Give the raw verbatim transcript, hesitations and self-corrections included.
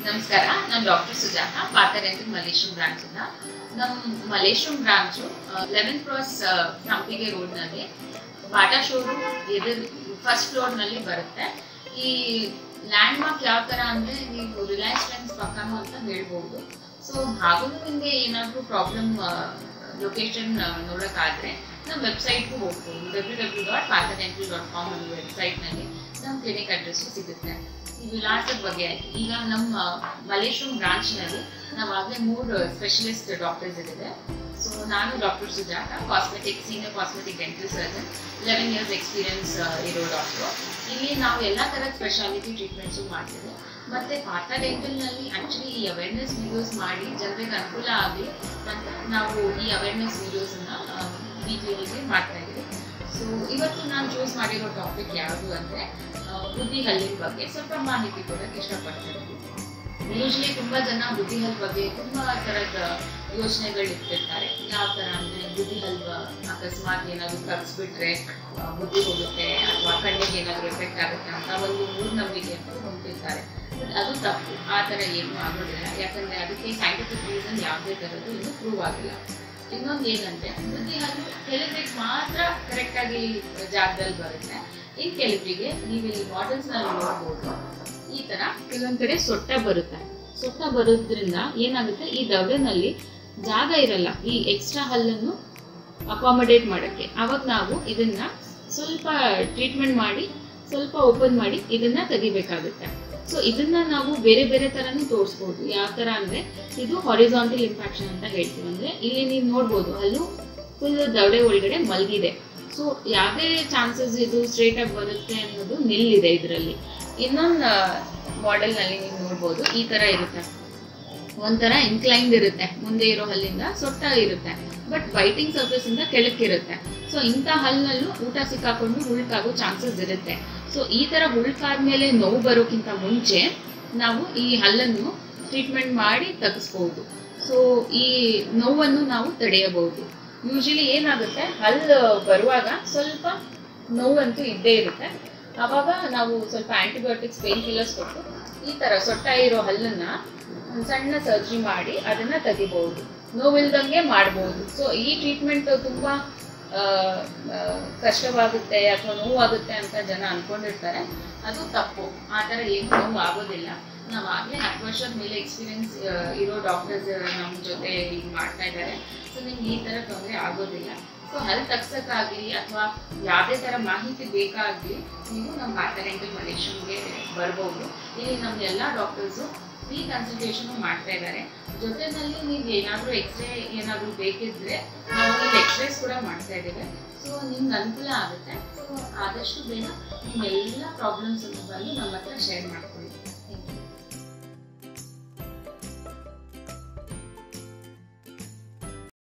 ನಮಸ್ಕಾರ, ನಾನು doctor Sujatha, Partha Dental Malleshwaram branch ಇಂದ. ನಮ್ಮ Malleshwaram branch eleven cross Sampige road ನಲ್ಲಿ ಬಾಟಾ ಶೋರೂಮ್ ಎದುರು ಫಸ್ಟ್ ಫ್ಲೋರ್ ನಲ್ಲಿ ಬರುತ್ತೆ. ಈ ಲ್ಯಾಂಡ್ ಮಾರ್ಕ್ ಯಾವ ತರ ಅಂದ್ರೆ ನೀವು ರಿಲಯನ್ಸ್ ಟ್ರೆಂಡ್ಸ್ ಪಕ್ಕನೂ ಅಂತ ಹೇಳ್ಬಹುದು. ಸೊ ಹಾಗೂ ನಿಮಗೆ ಏನಾದರೂ ಪ್ರಾಬ್ಲಮ್ ಲೊಕೇಶನ್ ನೋಡೋಕ್ಕಾದ್ರೆ ನಮ್ಮ ವೆಬ್ಸೈಟ್ಗೂ ಹೋಗ್ಬೋದು. W W dot Partha dental dot com ಅನ್ನೋ ವೆಬ್ಸೈಟ್ನಲ್ಲಿ ನಮ್ಮ ಕ್ಲಿನಿಕ್ ಅಡ್ರೆಸ್ ಸಿಗುತ್ತೆ. ಈ ವಿಳಾಸದ ಬಗ್ಗೆ ಆಯ್ತು. ಈಗ ನಮ್ಮ ಮಲೇಶ್ವರಂ ಬ್ರಾಂಚ್ನಲ್ಲಿ ನಾವಾಗಲೇ ಮೂರು ಸ್ಪೆಷಲಿಸ್ಟ್ ಡಾಕ್ಟರ್ಸ್ ಇದ್ದಾರೆ. ಸೊ ನಾನು doctor Sujatha, cosmetic senior cosmetic dental surgeon, eleven years experience ಇರೋ ಡಾಕ್ಟ್ರು. ಇಲ್ಲಿ ನಾವು ಎಲ್ಲ ಥರದ ಸ್ಪೆಷಾಲಿಟಿ ಟ್ರೀಟ್ಮೆಂಟ್ಸು ಮಾಡ್ತೀವಿ. ಮತ್ತು ಪಾರ್ಥ ಡೆಂಟಲ್ನಲ್ಲಿ ಆ್ಯಕ್ಚುಲಿ ಈ ಅವೇರ್ನೆಸ್ ವೀಡಿಯೋಸ್ ಮಾಡಿ ಜನರಿಗೆ ಅನುಕೂಲ ಆಗಲಿ ಅಂತ ನಾವು ಈ ಅವೇರ್ನೆಸ್ ವೀಡಿಯೋಸನ್ನು ವೀಕ್ಲಿಗೆ ಮಾಡ್ತಾ ಇದ್ದೀವಿ. ಸೊ ಇವತ್ತು ನಾನು ಚೂಸ್ ಮಾಡಿರೋ ಟಾಪಿಕ್ ಯಾವುದು ಅಂದರೆ ಬುದ್ಧಿ ಹಲ್ಲಿನ ಬಗ್ಗೆ ಸ್ವಲ್ಪ ಮಾಹಿತಿ ಕೊಡೋಕ್ಕೆ ಇಷ್ಟಪಡ್ತೀನಿ. ಯೂಶ್ವಲಿ ತುಂಬ ಜನ ಬುದ್ಧಿ ಹಲ್ ಬಗ್ಗೆ ತುಂಬ ಥರದ ಯೋಚನೆಗಳು ಇರ್ತಿರ್ತಾರೆ. ಯಾವ ಥರ ಅಂದರೆ ಬುದ್ಧಿ ಹಲ್ವ ಅಕಸ್ಮಾತ್ ಏನಾದರೂ ಕಲಿಸ್ಬಿಟ್ರೆ ಬುದ್ಧಿ ಹೋಗುತ್ತೆ ಅಥವಾ ಕಣ್ಣಿಗೆ ಏನಾದರೂ ಎಫೆಕ್ಟ್ ಆಗುತ್ತೆ ಅಂತ ಒಂದು ಮೂಢನಂಬಿಕೆ ಅಂತ ಹೊಂದಿರ್ತಾರೆ. ಬಟ್ ಅದು ತಪ್ಪು. ಆ ಥರ ಏನೂ ಆಗೋದಿಲ್ಲ. ಯಾಕಂದರೆ ಅದಕ್ಕೆ ಸೈಂಟಿಫಿಕ್ ರೀಸನ್ ಯಾವುದೇ ಥರದ್ದು ಇನ್ನೂ ಪ್ರೂವ್ ಆಗಿಲ್ಲ. ಇನ್ನೊಂದು ಏನಂದರೆ ಬುದ್ಧಿ ಹಲ್ಲು ಕೆಲವರಿಗೆ ಮಾತ್ರ ಕರೆಕ್ಟಾಗಿ ಜಾಗದಲ್ಲಿ ಬರುತ್ತೆ. ಇನ್ನು ಕೆಲವರಿಗೆ ನೀವು ಇಲ್ಲಿ ಮಾಡೆಲ್ಸ್ನಲ್ಲಿ ನೋಡ್ಬೋದು, ಈ ಥರ ಕೆಲವೊಂದು ಕಡೆ ಸೊಟ್ಟ ಬರುತ್ತೆ. ಸೊಟ್ಟ ಬರೋದ್ರಿಂದ ಏನಾಗುತ್ತೆ, ಈ ದವಡೆನಲ್ಲಿ ಜಾಗ ಇರಲ್ಲ ಈ ಎಕ್ಸ್ಟ್ರಾ ಹಲ್ಲನ್ನು ಅಕಾಮಡೇಟ್ ಮಾಡೋಕ್ಕೆ. ಆವಾಗ ನಾವು ಇದನ್ನು ಸ್ವಲ್ಪ ಟ್ರೀಟ್ಮೆಂಟ್ ಮಾಡಿ ಸ್ವಲ್ಪ ಓಪನ್ ಮಾಡಿ ಇದನ್ನು ತೆಗಿಬೇಕಾಗುತ್ತೆ. ಸೊ ಇದನ್ನು ನಾವು ಬೇರೆ ಬೇರೆ ಥರನೂ ತೋರಿಸ್ಬೋದು. ಯಾವ ಥರ ಅಂದರೆ ಇದು ಹಾರಿಜಾಂಟಲ್ ಇಂಪ್ಯಾಕ್ಷನ್ ಅಂತ ಹೇಳ್ತೀವಿ. ಅಂದರೆ ಇಲ್ಲಿ ನೀವು ನೋಡ್ಬೋದು ಹಲ್ಲು ಫುಲ್ ದವಡೆ ಒಳಗಡೆ ಮಲಗಿದೆ. ಸೊ ಯಾವುದೇ ಚಾನ್ಸಸ್ ಇದು ಸ್ಟ್ರೇಟಾಗಿ ಬರುತ್ತೆ ಅನ್ನೋದು ನಿಲ್ಲಿದೆ ಇದರಲ್ಲಿ. ಇನ್ನೊಂದು ಮಾಡೆಲ್ನಲ್ಲಿ ನೀವು ನೋಡ್ಬೋದು, ಈ ಥರ ಇರುತ್ತೆ, ಒಂಥರ ಇನ್ಕ್ಲೈನ್ಡ್ ಇರುತ್ತೆ, ಮುಂದೆ ಇರೋ ಹಲ್ಲಿಂದ ಸೊಟ್ಟ ಇರುತ್ತೆ, ಬಟ್ ಬೈಟಿಂಗ್ ಸರ್ಫೇಸಿಂದ ಕೆಳಕ್ಕಿರುತ್ತೆ. ಸೊ ಇಂಥ ಹಲ್ಲಲ್ಲೂ ಊಟ ಸಿಕ್ಕಾಕೊಂಡು ಹುಳುಕಾಗೋ ಚಾನ್ಸಸ್ ಇರುತ್ತೆ. ಸೊ ಈ ಥರ ಹುಳುಕಾದ್ಮೇಲೆ ನೋವು ಬರೋಕ್ಕಿಂತ ಮುಂಚೆ ನಾವು ಈ ಹಲ್ಲನ್ನು ಟ್ರೀಟ್ಮೆಂಟ್ ಮಾಡಿ ತೆಗೆಸ್ಬೋದು. ಸೊ ಈ ನೋವನ್ನು ನಾವು ತಡೆಯಬಹುದು. ಯೂಶಲಿ ಏನಾಗುತ್ತೆ, ಹಲ್ಲು ಬರುವಾಗ ಸ್ವಲ್ಪ ನೋವಂತೂ ಇದ್ದೇ ಇರುತ್ತೆ. ಆವಾಗ ನಾವು ಸ್ವಲ್ಪ ಆ್ಯಂಟಿಬಯೋಟಿಕ್ಸ್ ಪೇನ್ ಕಿಲ್ಲರ್ಸ್ ಕೊಟ್ಟು ಈ ಥರ ಸೊಟ್ಟ ಇರೋ ಹಲ್ಲನ್ನು ಒಂದು ಸಣ್ಣ ಸರ್ಜರಿ ಮಾಡಿ ಅದನ್ನು ತೆಗಿಬೋದು, ನೋವಿಲ್ದಂಗೆ ಮಾಡ್ಬೋದು. ಸೊ ಈ ಟ್ರೀಟ್ಮೆಂಟ್ ತುಂಬ ಕಷ್ಟವಾಗುತ್ತೆ ಅಥವಾ ನೋವಾಗುತ್ತೆ ಅಂತ ಜನ ಅಂದ್ಕೊಂಡಿರ್ತಾರೆ. ಅದು ತಪ್ಪು. ಆ ಥರ ಏನು ನೋವು ಆಗೋದಿಲ್ಲ. ನಾವು ಆಗಲೇ ಹತ್ತು ವರ್ಷದ ಮೇಲೆ ಎಕ್ಸ್ಪೀರಿಯನ್ಸ್ ಇರೋ ಡಾಕ್ಟರ್ಸ್ ನಮ್ಮ ಜೊತೆ ಈಗ ಮಾಡ್ತಾ ಇದ್ದಾರೆ. ಸೊ ನಿಮ್ಗೆ ಈ ಥರ ತೊಂದರೆ ಆಗೋದಿಲ್ಲ. ಸೊ ಹಲ್ಲು ತಗ್ಸೋಕ್ಕಾಗಲಿ ಅಥವಾ ಯಾವುದೇ ಥರ ಮಾಹಿತಿ ಬೇಕಾಗಲಿ ನೀವು ನಮ್ಮ ಪಾರ್ಥ ಡೆಂಟಲ್ ಮಲೇಶ್ವರಂಗೆ ಬರ್ಬೋದು. ಇಲ್ಲಿ ನಮ್ಮ ಎಲ್ಲ ಡಾಕ್ಟರ್ಸು ಫ್ರೀ ಕನ್ಸಲ್ಟೇಷನು ಮಾಡ್ತಾ ಇದ್ದಾರೆ. ಜೊತೆಯಲ್ಲಿ ನೀವು ಏನಾದರೂ ಎಕ್ಸ್ರೇ ಏನಾದರೂ ಬೇಕಿದ್ರೆ ನಾವು ಇಲ್ಲಿ ಎಕ್ಸ್ರೇಸ್ ಕೂಡ ಮಾಡ್ತಾ ಇದ್ದೇವೆ. ಸೊ ನಿಮ್ಗೆ ಅನುಕೂಲ ಆಗುತ್ತೆ. ಸೊ ಆದಷ್ಟು ಬೇಗ ನಿಮ್ಮೆಲ್ಲ ಪ್ರಾಬ್ಲಮ್ಸನ್ನು ಬಂದು ನಮ್ಮ ಹತ್ರ ಶೇರ್ ಮಾಡ್ಕೊಳ್ಳಿ.